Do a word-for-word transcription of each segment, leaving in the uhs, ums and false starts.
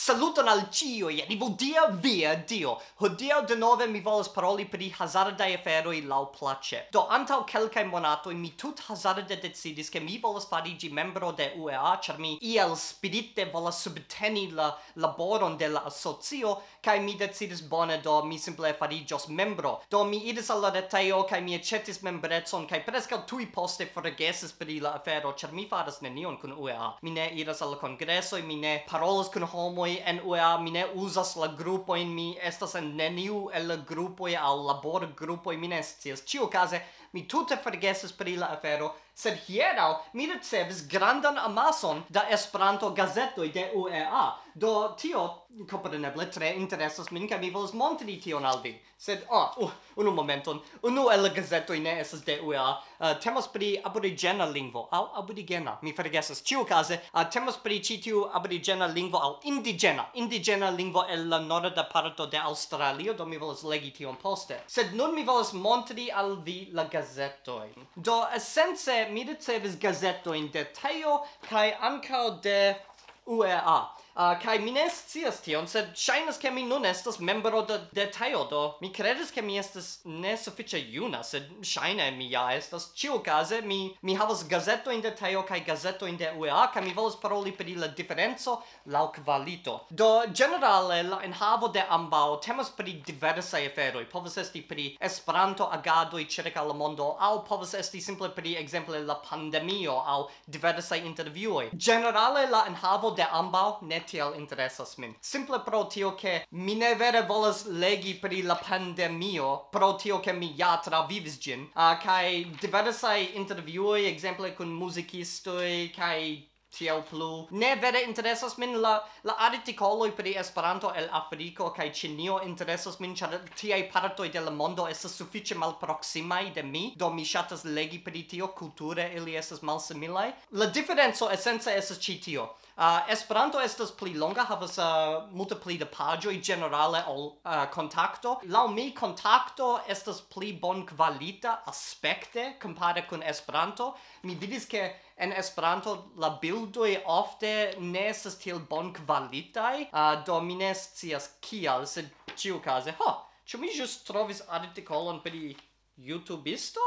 Saluton al ciui, arrivo dia via dio. Hodiaŭ denove mi volas paroli pri hazardaj aferoj laŭ plaĉe. Do antaŭ kelkaj monatoj mi tut hazarde decidis ke mi volas fariĝi membro de U E A, ĉar mi iel spirite volas subteni la laboron de la asocio, kaj mi decidis bone do mi simple fariĝos membro. Do mi iris al la retejo kaj mi aĉetis membrecon kaj preskaŭ tuj poste forgesis pri la afero, ĉar mi faras nenion kun U E A. Mi ne iras al la kongresoj, mi ne parolas kun homoj en U E A, mi ne uzas la grupojn, mi estas en neniu el la grupoj aŭ laborgrupoj, mi ne scias. Ĉiukaze mi tute forgesis pri la afero, sed hieraŭ mi ricevis grandan amason da Esperanto-gazetoj de U E A. Do tio kompreneble tre interesas min kaj mi volas montri tion al vi. Sed oh, uh, unu momenton, unu el la gazetoj ne estas de U E A. Uh, temas pri aborigena lingvo aŭ aborigena, mi forgesas. Ĉiukaze uh, temas pri ĉi tiu aborigena lingvo aŭ indigena, indigena lingvo el la norda parto de Aŭstralio, do mi volas legi tion poste. Sed nun mi volas montri al vi la gazetojn. Do esence mi ricevis gazetojn de Teo kaj ankaŭ de U E A. Uh, kai mi ne scias tion, sed ŝajnas ke mi nun estas membro de, de Teo, do mi kredis ke mi estas ne sufiĉe juna, sed ŝajne mi ja estas. Ĉiukaze mi mi havas gazetojn de Teo kaj gazetojn de U E A, kaj mi volas paroli pri la diferenco laŭ kvalito. Do ĝenerale la enhavo de ambaŭ temas pri diversaj aferoj. Povas esti pri Esperanto-agadoj ĉirkaŭ la mondo, aŭ povas esti simple pri ekzemple la pandemio aŭ diversaj intervjuoj. Ĝenerale la enhavo de ambaŭ ne tiel interesas min. Simple pro tio ke mi ne vere volas legi pri la pandemio, pro tio ke mi ja travivis ĝin, uh, kaj diversaj intervjuoj, ekzemple kun muzikistoj kaj tiel plu. Ne vere interesas min la la artikoloj pri Esperanto el Afriko kaj Ĉinio interesas min, ĉar tiaj partoj de la mondo estas sufiĉe malproksimaj de mi, do mi ŝatas legi pri tio, kulture ili estas malsimilaj. La diferenco esence estas ĉi tio. Uh, Esperanto estas pli longa, havas uh, multe pli de paĝoj ĝenerale ol uh, kontakto. Laŭ mi kontakto estas pli bonkvalita aspekte kompare kun Esperanto. Mi vidis ke en Esperanto la bildoj ofte ne estas tiel bonkvalitaj, uh, do mi ne scias kial, sed ĉiukaze, ho, ĉu mi ĵus trovis artikolon pri jutubisto?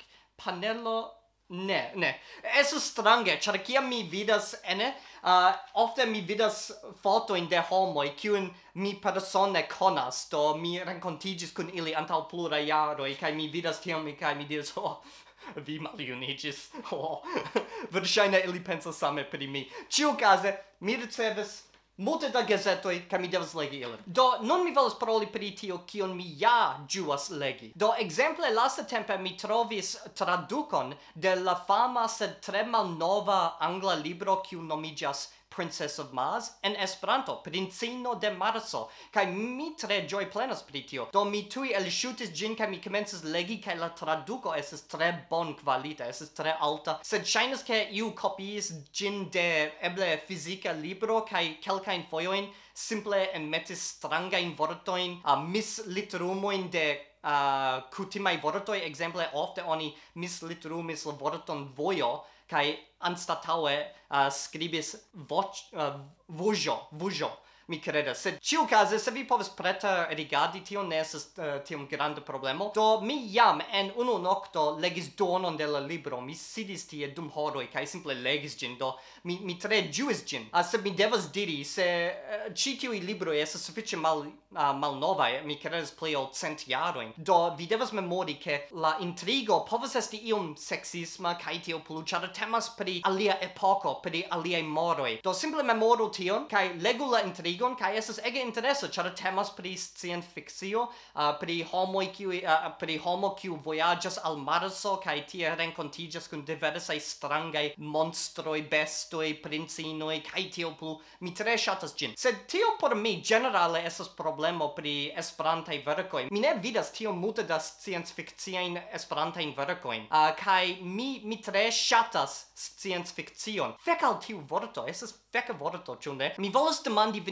Panelo Ne, ne. Estas strange, ĉar kiam mi vidas ene, uh, ofte mi vidas fotojn de homoj, kiujn mi persone konas, do mi renkontiĝis kun ili antaŭ pluraj jaroj, kaj mi vidas tion kaj mi diras, oh, vi maljuniĝis. Oh. Verŝajne ili pensas same pri mi. Ĉiukaze, mi ricevis multe da gazetoj, kaj mi devas legi ilin. Do, nun mi volas paroli pri tio, kion mi ja ĝuas legi. Do, ekzemple, lastatempe mi trovis tradukon de la fama sed tre malnova angla libro, kiu nomiĝas Princess of Mars, en Esperanto, Princino de Marso, kaj mi tre ĝojplenas pri tio. Do mi tuj elŝutis ĝin kaj mi komencis legi kaj la traduko estas tre bonkvalita, estas tre alta, sed ŝajnas ke iu kopiis ĝin de eble fizika libro kaj kelkajn fojojn simple enmetis strangajn vortojn, uh, misliterumojn de uh, kutimaj vortoj, ekzemple ofte oni misliterumis la vorton vojo, kaj anstataŭe uh, skribis voĉ, uh, vuĵo, vuĵo, mi kredas. Sed ĉiukaze, se vi povas preta rigardi tion, ne estas uh, tiom granda problemo. Do mi jam en unu nokto legis duonon de la libro. Mi sidis tie dum horoj kaj simple legis ĝin. Do mi mi tre ĝuis ĝin. Uh, sed mi devas diri, se uh, ĉi tiuj libroj estas sufiĉe mal uh, malnovaj, mi kredas pli ol cent jarojn. Do vi devas memori ke la intrigo povas esti iom seksisma kaj tiel plu, ĉar temas pri alia epoko, pri aliaj moroj. Do simple memoru tion kaj legu la intrigo, kaj estas ege interesa, ĉar temas pri sciencfikcio, uh, pri homoj kiuj uh, pri homo kiu vojaĝas al Marso kaj tie renkontiĝas kun diversaj strangaj monstroj, bestoj, princinoj kaj tiel plu. Mi tre ŝatas ĝin. Sed tio por mi ĝenerale estas problemo pri esperantaj verkoj. Mi ne vidas tiom multe da sciencfikciajn esperantajn verkojn. Uh, kaj mi mi tre ŝatas sciencfikcion. Fek al tiu vorto, estas feka vorto, ĉu ne? Mi volas demandi vin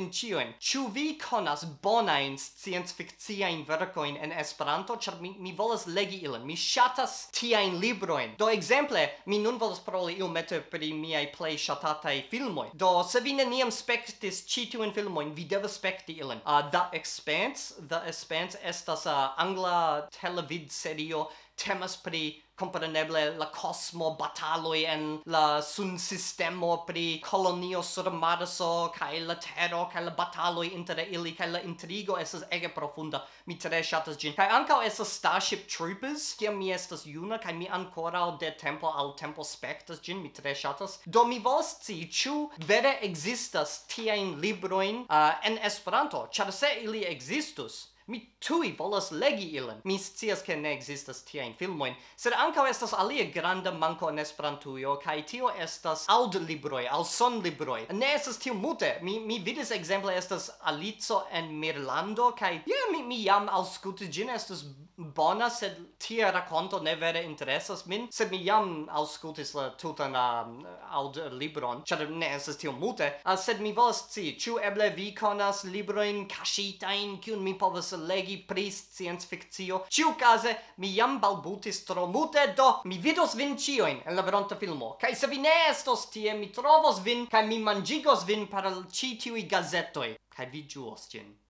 vin ciuin. Ciu vi conas bonain science fictiain vercoin en Esperanto, char mi, mi volas legi ilin. Mi shatas tiain libroin. Do exemple, mi nun volas paroli iomete pri miai plei shatatai filmoi. Do, se vi neniam spectis ci tiuin filmoin, vi devas specti ilin. Uh, The Expanse, The Expanse estas uh, angla televid serio, temas pri compreneble la cosmo bataloi en la sun sistemo pri colonio sur Marso kai la terro kai la bataloi inter ili kai la intrigo estas ege profunda. Mi tre shatas gin. Kai ankaŭ estas Starship Troopers, kiam mi estas juna kai mi ankoraŭ de tempo al tempo spektas gin, mi tre shatas. Do mi volas scii ĉu vere ekzistas tiajn librojn uh, en Esperanto, ĉar se ili ekzistus, mi tui volas legi ilin. Mi scias ke ne existas tiajn filmojn, sed ankaŭ estas alia granda manko en Esperantujo, kaj tio estas aŭdlibroj aŭ sonlibroj. Ne estas tio multe. Mi, mi vidis ekzemple estas Alico en Mirlando, kaj ja, mi, mi jam aŭskultis ĝin, estas bona, sed tia rakonto ne vere interesas min, sed mi jam aŭskultis la tutan um, aŭdlibron, ĉar ne estas tio multe. Uh, sed mi volas scii, ĉu eble vi konas librojn kaŝitajn, kiujn mi povas legi pri science fictio. Ĉiukaze mi jam balbutis tro multe, do mi vidos vin ĉiujn en la veronta filmo. Kaj se vi ne estos tie, mi trovos vin kaj mi manĝigos vin per ĉi tiuj gazetoj. Kaj vi ĝuos ĝin.